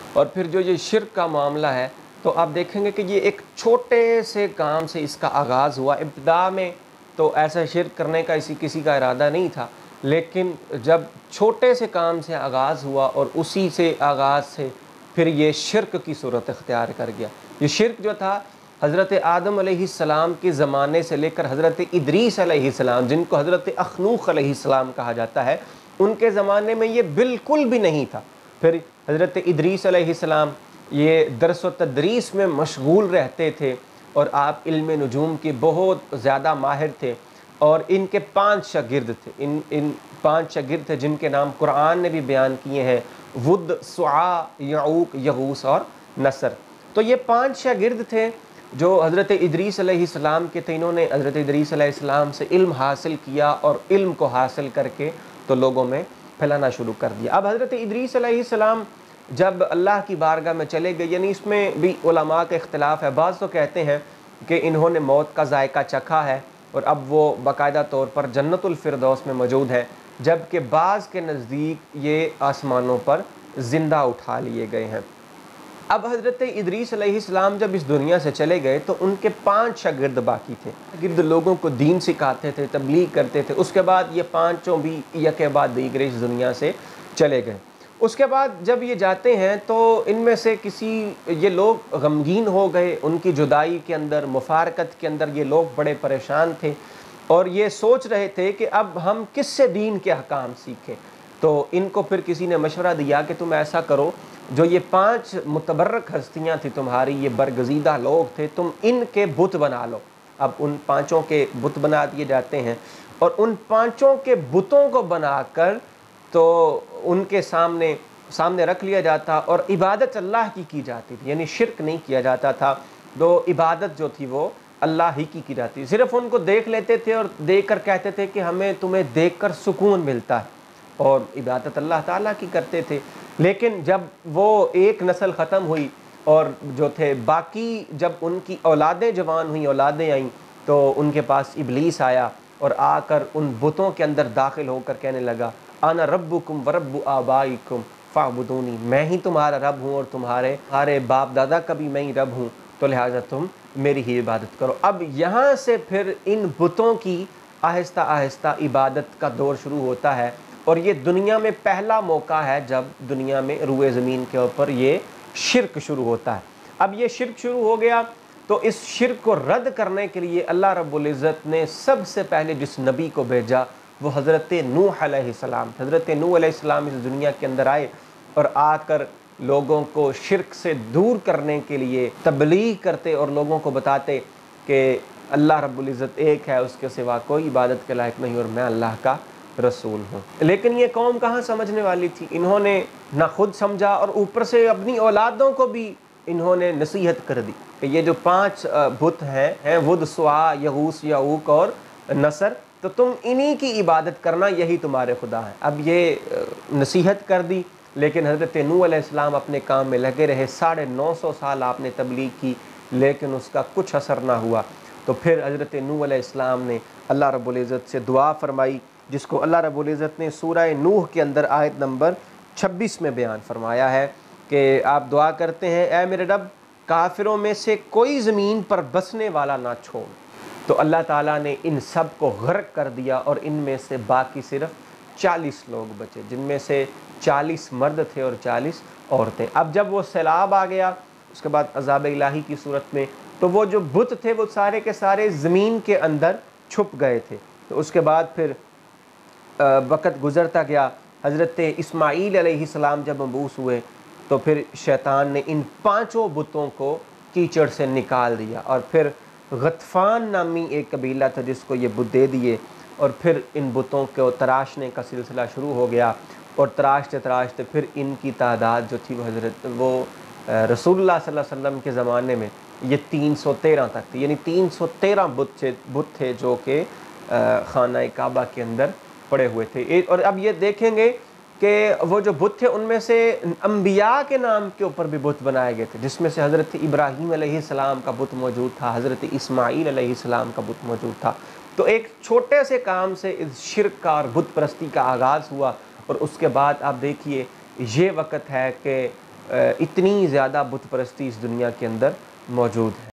اور پھر جو یہ شرک کا معاملہ ہے تو آپ دیکھیں گے کہ یہ ایک چھوٹے سے کام سے اس کا آغاز ہوا۔ ابتدا میں تو ایسا شرک کرنے کا کسی کا ارادہ نہیں تھا، لیکن جب چھوٹے سے کام سے آغاز ہوا اور اسی سے آغاز سے پھر یہ شرک کی صورت اختیار کر گیا۔ یہ شرک جو تھا حضرت آدم علیہ السلام کے زمانے سے لے کر حضرت ادریس علیہ السلام، جن کو حضرت اخنوخ علیہ السلام کہا جاتا ہے، ان کے زمانے میں یہ بالکل بھی نہیں تھا۔ پھر حضرت ادریس علیہ السلام یہ درس و تدریس میں مشغول رہتے تھے اور آپ علم نجوم کے بہت زیادہ ماہر تھے، اور ان کے 5 شاگرد تھے۔ ان 5 شاگرد تھے جن کے نام قرآن نے بھی بیان کیے ہیں، ود، سعا، یعوق، یغوث اور نصر۔ تو یہ 5 شاگرد تھے جو حضرت ادریس علیہ السلام کے تھے۔ انہوں نے حضرت ادریس علیہ السلام سے علم حاصل کیا اور علم کو حاصل کر کے تو لوگوں میں پھیلانا شروع کر دیا۔ اب حضرت ادریس علیہ السلام جب اللہ کی بارگاہ میں چلے گئے، یعنی اس میں بھی علماء کا اختلاف ہے، بعض تو کہتے ہیں کہ انہوں نے موت کا ذائقہ چکھا ہے اور اب وہ باقاعدہ طور پر جنت الفردوس میں موجود ہے، جبکہ بعض کے نزدیک یہ آسمانوں پر زندہ اٹھا لیے گئے ہیں۔ اب حضرت ادریس علیہ السلام جب اس دنیا سے چلے گئے تو ان کے 5 شاگرد باقی تھے۔ شاگرد لوگوں کو دین سکھاتے تھے، تبلیغ کرتے تھے۔ اس کے بعد یہ 5 بھی یک بعد دیگر اس دنیا سے چلے گئے۔ اس کے بعد جب یہ جاتے ہیں تو ان میں سے یہ لوگ غمگین ہو گئے، ان کی جدائی کے اندر، مفارقت کے اندر یہ لوگ بڑے پریشان تھے اور یہ سوچ رہے تھے کہ اب ہم کس سے دین کے احکام سیکھیں۔ تو ان کو پھر کسی نے مشورہ دیا کہ تم ایسا کرو، جو یہ 5 متبرک ہستیاں تھیں تمہاری، یہ برگزیدہ لوگ تھے، تم ان کے بت بنا لو۔ اب ان 5 کے بت بنا دیے جاتے ہیں اور ان 5 کے بتوں کو بنا کر تو ان کے سامنے رکھ لیا جاتا اور عبادت اللہ کی جاتی تھی، یعنی شرک نہیں کیا جاتا تھا، تو عبادت جو تھی وہ اللہ ہی کی جاتی۔ صرف ان کو دیکھ لیتے تھے اور دیکھ کر کہتے تھے کہ ہمیں تمہیں دیکھ کر سکون ملتا ہے، اور عبادت اللہ تعالیٰ کی کرتے تھے۔ لیکن جب وہ ایک نسل ختم ہوئی اور جو تھے باقی، جب ان کی اولادیں جوان ہوئیں، اولادیں آئیں، تو ان کے پاس ابلیس آیا اور آ کر ان بتوں کے اندر داخل ہو کر کہنے لگا، انا ربکم ورب آبائکم فاعبدونی، میں ہی تمہارا رب ہوں اور تمہارے باپ دادا کا بھی میں ہی رب ہوں، تو لہٰذا تم میری ہی عبادت کرو۔ اب یہاں سے پھر ان بتوں کی آہستہ آہستہ عبادت کا دور شروع ہوتا ہے، اور یہ دنیا میں پہلا موقع ہے جب دنیا میں روئے زمین کے اوپر یہ شرک شروع ہوتا ہے۔ اب یہ شرک شروع ہو گیا تو اس شرک کو رد کرنے کے لیے اللہ رب العزت نے سب سے پہلے جس نبی کو بھیجا وہ حضرت نوح علیہ السلام۔ حضرت نوح علیہ السلام اس دنیا کے اندر آئے اور آ کر لوگوں کو شرک سے دور کرنے کے لیے تبلیغ کرتے اور لوگوں کو بتاتے کہ اللہ رب العزت ایک ہے، اس کے سوا کوئی عبادت کے لائق نہیں، اور میں اللہ کا رسول ہوں۔ لیکن یہ قوم کہاں سمجھنے والی تھی؟ انہوں نے نہ خود سمجھا اور اوپر سے اپنی اولادوں کو بھی انہوں نے نصیحت کر دی کہ یہ جو 5 بت ہیں ود، سعا، یغوث، یعوق اور نصر، تو تم انہی کی عبادت کرنا، یہی تمہارے خدا ہیں۔ اب یہ نصیحت کر دی، لیکن حضرت نوح علیہ السلام اپنے کام میں لگے رہے۔ 950 سال آپ نے تبلیغ کی، لیکن اس کا کچھ اثر نہ ہوا۔ تو پھر حضرت نوح علیہ السلام نے اللہ رب العزت سے دعا فرمائی، جس کو اللہ رب العزت نے سورہ نوح کے اندر آیت نمبر 26 میں بیان فرمایا ہے کہ آپ دعا کرتے ہیں، اے میرے رب، کافروں میں سے کوئی زمین پر بسنے والا نہ چھوڑ۔ تو اللہ تعالیٰ نے ان سب کو غرق کر دیا اور ان میں سے باقی صرف 40 لوگ بچے، جن میں سے 40 مرد تھے اور 40 عورتیں۔ اب جب وہ سیلاب آ گیا، اس کے بعد عذاب الہی کی صورت میں، تو وہ جو بت تھے وہ سارے کے سارے زمین کے اندر چھپ گئے تھے۔ تو اس کے بعد پھر وقت گزرتا گیا، حضرت اسماعیل علیہ السلام جب مبعوث ہوئے تو پھر شیطان نے ان 5 بتوں کو کیچڑ سے نکال دیا، اور پھر غطفان نامی ایک قبیلہ تھا جس کو یہ بت دے دیے، اور پھر ان بتوں کو تراشنے کا سلسلہ شروع ہو گیا، اور تراشتے تراشتے پھر ان کی تعداد جو تھی وہ رسول اللہ صلی اللہ علیہ وسلم کے زمانے میں یہ 313 تک تھی، یعنی 313 بت تھے جو کہ خانہ کعبہ کے اندر پڑے ہوئے تھے۔ اور اب یہ دیکھیں گے کہ وہ جو بت تھے ان میں سے انبیاء کے نام کے اوپر بھی بت بنائے گئے تھے، جس میں سے حضرت ابراہیم علیہ السلام کا بت موجود تھا، حضرت اسماعیل علیہ السلام کا بت موجود تھا۔ تو ایک چھوٹے سے کام سے اس شرک کا اور بت پرستی کا آغاز ہوا، اور اس کے بعد آپ دیکھیے یہ وقت ہے کہ اتنی زیادہ بت پرستی اس دنیا کے اندر موجود ہے۔